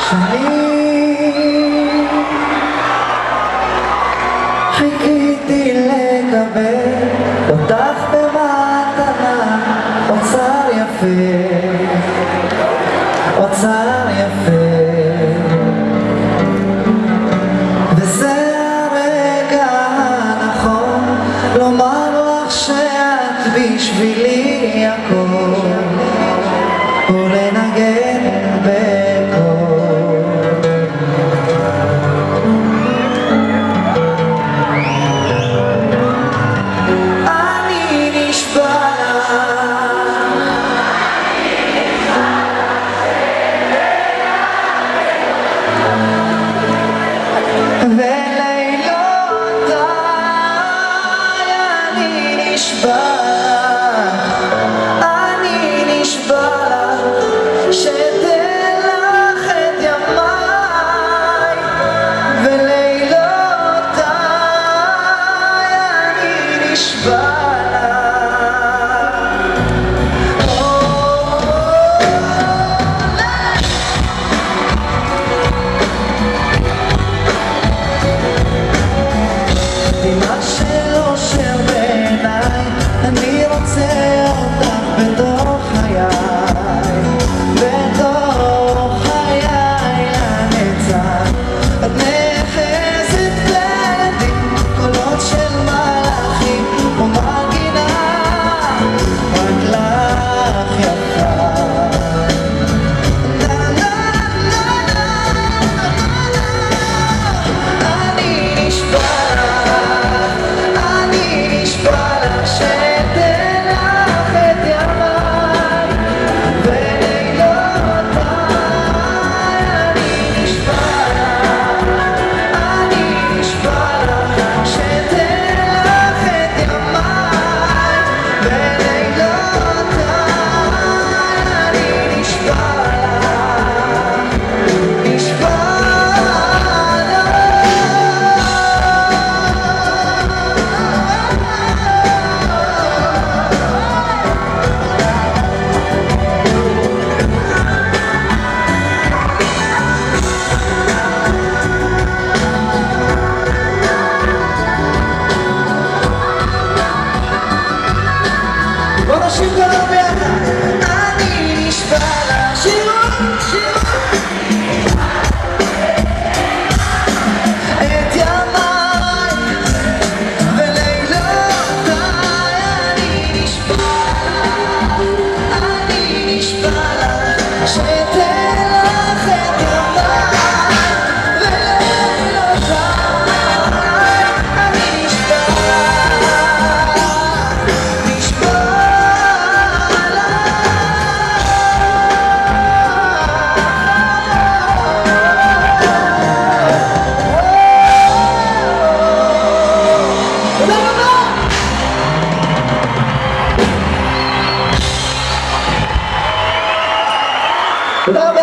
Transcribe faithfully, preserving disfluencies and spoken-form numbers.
שנים חיכיתי לקבל אותך במתנה, אוצר יפה, אוצר יפה, וזה הרגע הנכון לומר לך שאת בשבילי הכל, ולנגן בקול. אני נשבע ולילותיי אני נשבע, אני נשבע שתן לך את ימיי, ולילותיי אני נשבע מה שלא שר בעיניי, אני רוצה אותך בתוך חיי, בתוך חיי לנצח. את נחזת לידי קולות של מלאכים ומנגינה רק לך יפה. אני נשבע תודה רבה.